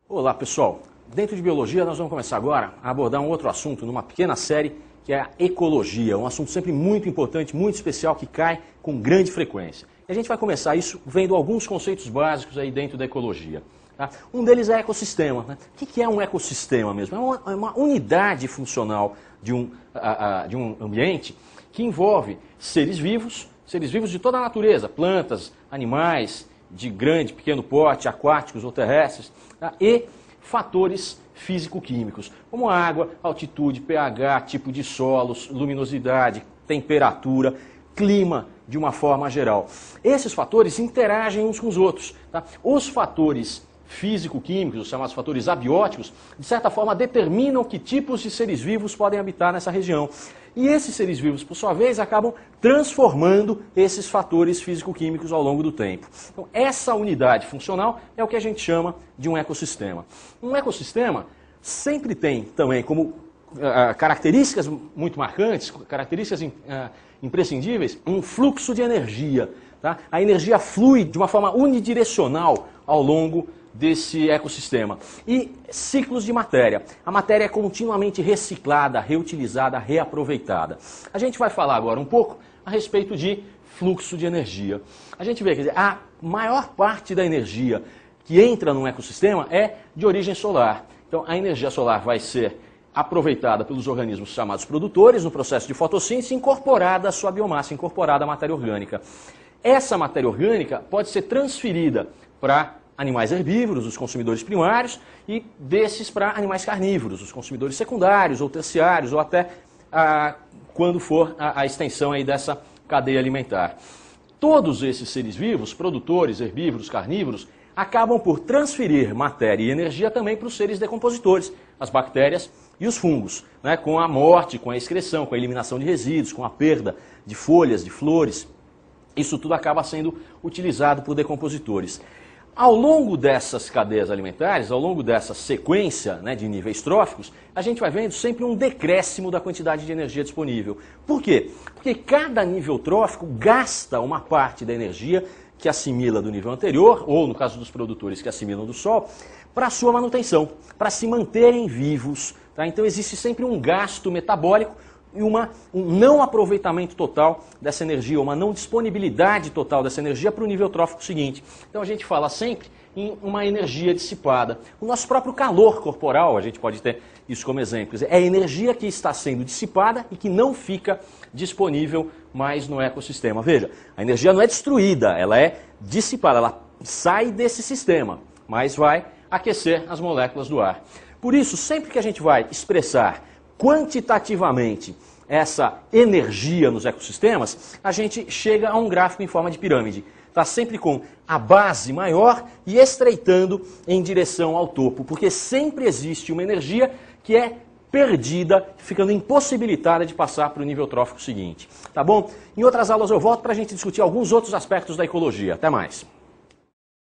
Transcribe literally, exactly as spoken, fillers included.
Olá pessoal, dentro de biologia nós vamos começar agora a abordar um outro assunto numa pequena série que é a ecologia, um assunto sempre muito importante, muito especial, que cai com grande frequência. E a gente vai começar isso vendo alguns conceitos básicos aí dentro da ecologia. Tá? Um deles é ecossistema. Né? O que é um ecossistema mesmo? É uma, é uma unidade funcional de um, a, a, de um ambiente que envolve seres vivos, seres vivos de toda a natureza, plantas, animais, de grande, pequeno porte, aquáticos ou terrestres, tá? E fatores físico-químicos, como água, altitude, pH, tipo de solos, luminosidade, temperatura, clima, de uma forma geral. Esses fatores interagem uns com os outros. Tá? Os fatores físico-químicos, os chamados fatores abióticos, de certa forma determinam que tipos de seres vivos podem habitar nessa região. E esses seres vivos, por sua vez, acabam transformando esses fatores físico-químicos ao longo do tempo. Então, essa unidade funcional é o que a gente chama de um ecossistema. Um ecossistema sempre tem também como uh, características muito marcantes, características uh, imprescindíveis, um fluxo de energia. Tá? A energia flui de uma forma unidirecional ao longo desse ecossistema. E ciclos de matéria. A matéria é continuamente reciclada, reutilizada, reaproveitada. A gente vai falar agora um pouco a respeito de fluxo de energia. A gente vê, quer dizer, a maior parte da energia que entra num ecossistema é de origem solar. Então, a energia solar vai ser aproveitada pelos organismos chamados produtores no processo de fotossíntese, incorporada à sua biomassa, incorporada à matéria orgânica. Essa matéria orgânica pode ser transferida para animais herbívoros, os consumidores primários, e desses para animais carnívoros, os consumidores secundários ou terciários, ou até ah, quando for a, a extensão aí dessa cadeia alimentar. Todos esses seres vivos, produtores, herbívoros, carnívoros, acabam por transferir matéria e energia também para os seres decompositores, as bactérias e os fungos, né, com a morte, com a excreção, com a eliminação de resíduos, com a perda de folhas, de flores. Isso tudo acaba sendo utilizado por decompositores. Ao longo dessas cadeias alimentares, ao longo dessa sequência, né, de níveis tróficos, a gente vai vendo sempre um decréscimo da quantidade de energia disponível. Por quê? Porque cada nível trófico gasta uma parte da energia que assimila do nível anterior, ou no caso dos produtores que assimilam do Sol, para a sua manutenção, para se manterem vivos. Tá? Então existe sempre um gasto metabólico e uma, um não aproveitamento total dessa energia, uma não disponibilidade total dessa energia para o nível trófico seguinte. Então a gente fala sempre em uma energia dissipada. O nosso próprio calor corporal, a gente pode ter isso como exemplo, é a energia que está sendo dissipada e que não fica disponível mais no ecossistema. Veja, a energia não é destruída, ela é dissipada, ela sai desse sistema, mas vai aquecer as moléculas do ar. Por isso, sempre que a gente vai expressar quantitativamente essa energia nos ecossistemas, a gente chega a um gráfico em forma de pirâmide. Está sempre com a base maior e estreitando em direção ao topo, porque sempre existe uma energia que é perdida, ficando impossibilitada de passar para o nível trófico seguinte. Tá bom? Em outras aulas eu volto para a gente discutir alguns outros aspectos da ecologia. Até mais!